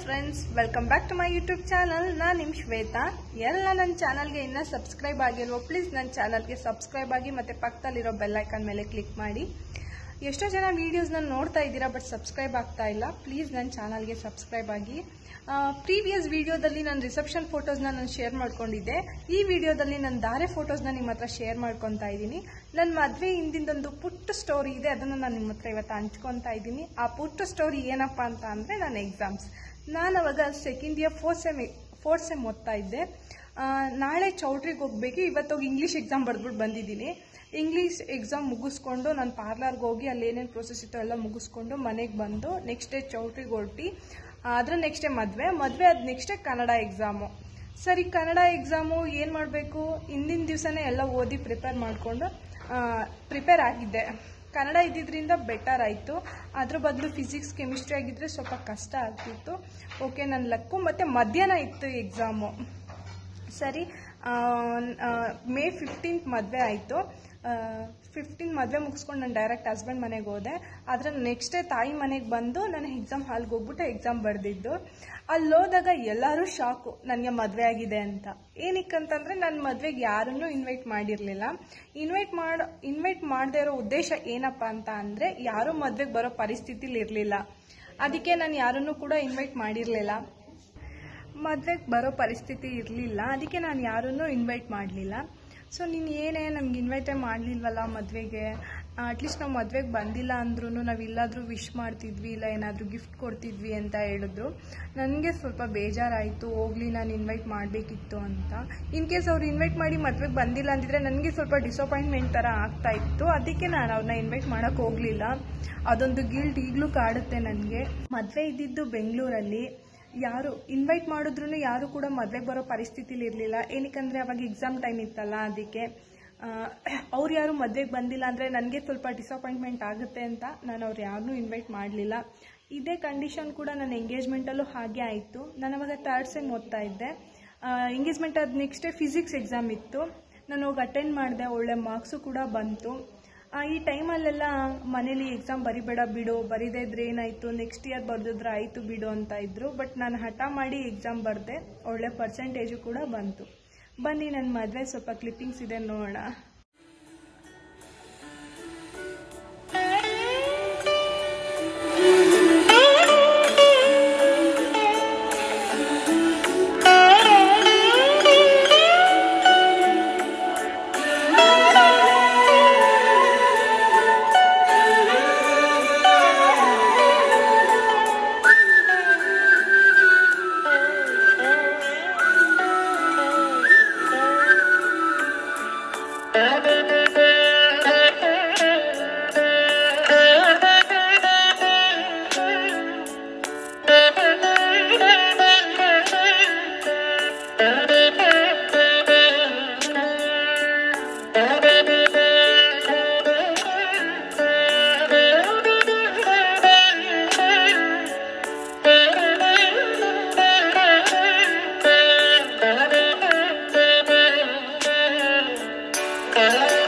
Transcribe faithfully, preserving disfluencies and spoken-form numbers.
Friends, welcome back to my YouTube channel. ನಾನು ನಿಮ್ಮ ಶ್ವೇತಾ. ಎಲ್ಲ ನನ್ನ ಚಾನಲ್ಗೆ ಇನ್ನೂ ಸಬ್ಸ್ಕ್ರೈಬ್ ಆಗಿಲ್ವೋ ಪ್ಲೀಸ್ ನನ್ನ ಚಾನಲ್ಗೆ ಸಬ್ಸ್ಕ್ರೈಬ್ ಆಗಿ ಮತ್ತು ಪಕ್ಕದಲ್ಲಿರೋ ಬೆಲ್ ಐಕಾನ್ ಮೇಲೆ ಕ್ಲಿಕ್ ಮಾಡಿ. ಎಷ್ಟೋ ಜನ ವೀಡಿಯೋಸ್ನ ನೋಡ್ತಾ ಇದ್ದೀರಾ ಬಟ್ ಸಬ್ಸ್ಕ್ರೈಬ್ ಆಗ್ತಾ ಇಲ್ಲ. ಪ್ಲೀಸ್ ನನ್ನ ಚಾನಲ್ಗೆ ಸಬ್ಸ್ಕ್ರೈಬ್ ಆಗಿ. ಪ್ರೀವಿಯಸ್ ವಿಡಿಯೋದಲ್ಲಿ ನಾನು ರಿಸೆಪ್ಷನ್ ಫೋಟೋಸ್ನ ನಾನು ಶೇರ್ ಮಾಡ್ಕೊಂಡಿದ್ದೆ. ಈ ವಿಡಿಯೋದಲ್ಲಿ ನಾನು ಧಾರೆ ಫೋಟೋಸ್ನ ನಿಮ್ಮ ಹತ್ರ ಶೇರ್ ಮಾಡ್ಕೊತಾ ಇದ್ದೀನಿ. ನನ್ನ ಮದುವೆ ಹಿಂದಿಂದೊಂದು ಪುಟ್ಟ ಸ್ಟೋರಿ ಇದೆ, ಅದನ್ನು ನಾನು ನಿಮ್ಮ ಹತ್ರ ಇವತ್ತು ಹಂಚ್ಕೊತಾ ಇದ್ದೀನಿ. ಆ ಪುಟ್ಟ ಸ್ಟೋರಿ ಏನಪ್ಪ ಅಂತ ಅಂದರೆ ನನ್ನ ಎಕ್ಸಾಮ್ಸ್. ನಾನು ಅವಾಗ second year fourth sem fourth sem ಓದ್ತಾ ಇದ್ದೆ. ನಾಳೆ ಚೌಟ್ರಿಗೆ ಹೋಗ್ಬೇಕು. ಇವತ್ತೋಗಿ ಇಂಗ್ಲೀಷ್ ಎಕ್ಸಾಮ್ ಬರೆದ್ಬಿಟ್ಟು ಬಂದಿದ್ದೀನಿ. ಇಂಗ್ಲೀಷ್ ಎಕ್ಸಾಮ್ ಮುಗಿಸ್ಕೊಂಡು ನಾನು ಪಾರ್ಲರ್ಗೆ ಹೋಗಿ ಅಲ್ಲಿ ಏನೇನು ಪ್ರೊಸೆಸ್ ಇತ್ತು ಎಲ್ಲ ಮುಗಿಸ್ಕೊಂಡು ಮನೆಗೆ ಬಂದು ನೆಕ್ಸ್ಟ್ ಡೇ ಚೌಟ್ರಿಗೆ ಹೊರಟಿ, ಅದರ ನೆಕ್ಸ್ಟ್ ಡೇ ಮದುವೆ ಮದುವೆ ಅದು ನೆಕ್ಸ್ಟ್ ಡೇ ಕನ್ನಡ ಎಕ್ಸಾಮು. ಸರಿ, ಕನ್ನಡ ಎಕ್ಸಾಮು ಏನು ಮಾಡಬೇಕು, ಹಿಂದಿನ ದಿವಸನೇ ಎಲ್ಲ ಓದಿ ಪ್ರಿಪೇರ್ ಮಾಡಿಕೊಂಡು ಪ್ರಿಪೇರ್ ಆಗಿದ್ದೆ. ಕನ್ನಡ ಇದ್ದಿದ್ದರಿಂದ ಬೆಟರ್ ಆಯಿತು. ಅದ್ರ ಬದಲು ಫಿಸಿಕ್ಸ್ ಕೆಮಿಸ್ಟ್ರಿ ಆಗಿದ್ದರೆ ಸ್ವಲ್ಪ ಕಷ್ಟ ಆಗ್ತಿತ್ತು. ಓಕೆ, ನನ್ನ ಲಕ್ಕು. ಮತ್ತು ಮಧ್ಯಾಹ್ನ ಇತ್ತು ಎಕ್ಸಾಮು. ಸರಿ, ಮೇ ಫಿಫ್ಟೀನ್ತ್ ಮದುವೆ ಆಯಿತು. ಫಿಫ್ಟೀನ್ ಮದುವೆ ಮುಗಿಸ್ಕೊಂಡು ನಾನು ಡೈರೆಕ್ಟ್ ಹಸ್ಬೆಂಡ್ ಮನೆಗೆ ಹೋದೆ. ಆದರೆ ನೆಕ್ಸ್ಟ್ ಡೇ ತಾಯಿ ಮನೆಗೆ ಬಂದು ನಾನು ಎಕ್ಸಾಮ್ ಹಾಲ್ಗೆ ಹೋಗ್ಬಿಟ್ಟು ಎಕ್ಸಾಮ್ ಬರೆದಿದ್ದು. ಅಲ್ಲಿ ಹೋದಾಗ ಎಲ್ಲರೂ ಶಾಕು ನನಗೆ ಮದುವೆ ಆಗಿದೆ ಅಂತ. ಏನಕ್ಕಂತಂದರೆ ನನ್ನ ಮದುವೆಗೆ ಯಾರನ್ನೂ ಇನ್ವೈಟ್ ಮಾಡಿರಲಿಲ್ಲ. ಇನ್ವೈಟ್ ಮಾಡಿ ಇನ್ವೈಟ್ ಮಾಡದೇ ಇರೋ ಉದ್ದೇಶ ಏನಪ್ಪ ಅಂತ ಅಂದರೆ ಯಾರೂ ಮದುವೆಗೆ ಬರೋ ಪರಿಸ್ಥಿತಿಲಿ ಇರಲಿಲ್ಲ. ಅದಕ್ಕೆ ನಾನು ಯಾರನ್ನೂ ಕೂಡ ಇನ್ವೈಟ್ ಮಾಡಿರಲಿಲ್ಲ. ಮದುವೆಗೆ ಬರೋ ಪರಿಸ್ಥಿತಿ ಇರಲಿಲ್ಲ, ಅದಕ್ಕೆ ನಾನು ಯಾರನ್ನೂ ಇನ್ವೈಟ್ ಮಾಡಲಿಲ್ಲ. ಸೊ ನೀನು ಏನೇ ನಮ್ಗೆ ಇನ್ವೈಟೇ ಮಾಡಲಿಲ್ವಲ್ಲ ಮದುವೆಗೆ, ಅಟ್ಲೀಸ್ಟ್ ನಾವು ಮದುವೆಗೆ ಬಂದಿಲ್ಲ ಅಂದ್ರೂ ನಾವು ಇಲ್ಲಾದರೂ ವಿಶ್ ಮಾಡ್ತಿದ್ವಿ, ಇಲ್ಲ ಏನಾದರೂ ಗಿಫ್ಟ್ ಕೊಡ್ತಿದ್ವಿ ಅಂತ ಹೇಳಿದ್ರು. ನನಗೆ ಸ್ವಲ್ಪ ಬೇಜಾರಾಯಿತು. ಹೋಗ್ಲಿ, ನಾನು ಇನ್ವೈಟ್ ಮಾಡಬೇಕಿತ್ತು ಅಂತ. ಇನ್ ಕೇಸ್ ಅವ್ರು ಇನ್ವೈಟ್ ಮಾಡಿ ಮದುವೆಗೆ ಬಂದಿಲ್ಲ ಅಂದಿದ್ರೆ ನನಗೆ ಸ್ವಲ್ಪ ಡಿಸಪಾಯಿಂಟ್ಮೆಂಟ್ ಥರ ಆಗ್ತಾ ಇತ್ತು. ಅದಕ್ಕೆ ನಾನು ಅವ್ರನ್ನ ಇನ್ವೈಟ್ ಮಾಡೋಕ್ಕೆ ಹೋಗಲಿಲ್ಲ. ಅದೊಂದು ಗಿಲ್ಟ್ ಈಗಲೂ ಕಾಡುತ್ತೆ ನನಗೆ. ಮದುವೆ ಇದ್ದಿದ್ದು ಬೆಂಗಳೂರಲ್ಲಿ. ಯಾರು ಇನ್ವೈಟ್ ಮಾಡಿದ್ರು ಯಾರು ಕೂಡ ಮದುವೆಗೆ ಬರೋ ಪರಿಸ್ಥಿತಿಲಿ ಇರಲಿಲ್ಲ. ಏನಕ್ಕಂದರೆ ಅವಾಗ ಎಕ್ಸಾಮ್ ಟೈಮ್ ಇತ್ತಲ್ಲ, ಅದಕ್ಕೆ ಅವ್ರು ಯಾರು ಮದುವೆಗೆ ಬಂದಿಲ್ಲ ಅಂದರೆ ನನಗೆ ಸ್ವಲ್ಪ ಡಿಸಪಾಯಿಂಟ್ಮೆಂಟ್ ಆಗುತ್ತೆ ಅಂತ ನಾನು ಅವ್ರು ಯಾರನ್ನೂ ಇನ್ವೈಟ್ ಮಾಡಲಿಲ್ಲ. ಇದೇ ಕಂಡೀಷನ್ ಕೂಡ ನನ್ನ ಎಂಗೇಜ್ಮೆಂಟಲ್ಲೂ ಹಾಗೆ ಆಯಿತು. ನಾನು ಅವಾಗ ಥರ್ಡ್ ಸೆಮ್ ಓದ್ತಾ ಇದ್ದೆ. ಎಂಗೇಜ್ಮೆಂಟ್ ಆದ ನೆಕ್ಸ್ಟ್ ಡೇ ಫಿಸಿಕ್ಸ್ ಎಕ್ಸಾಮ್ ಇತ್ತು. ನಾನು ಹೋಗಿ ಅಟೆಂಡ್ ಮಾಡಿದೆ. ಒಳ್ಳೆ ಮಾರ್ಕ್ಸು ಕೂಡ ಬಂತು. ಈ ಟೈಮಲ್ಲೆಲ್ಲ ಮನೇಲಿ ಎಕ್ಸಾಮ್ ಬರಿಬೇಡ ಬಿಡು, ಬರಿದೇ ಇದ್ರೆ ಏನಾಯಿತು, ನೆಕ್ಸ್ಟ್ ಇಯರ್ ಬರೆದಿದ್ರೆ ಆಯಿತು ಬಿಡು ಅಂತ ಇದ್ರು. ಬಟ್ ನಾನು ಹಠ ಮಾಡಿ ಎಕ್ಸಾಮ್ ಬರೆದೆ. ಒಳ್ಳೆ ಪರ್ಸೆಂಟೇಜು ಕೂಡ ಬಂತು. ಬನ್ನಿ ನನ್ನ ಮದುವೆ ಸ್ವಲ್ಪ ಕ್ಲಿಪ್ಪಿಂಗ್ಸ್ ಇದೆ ನೋಡೋಣ. Uh...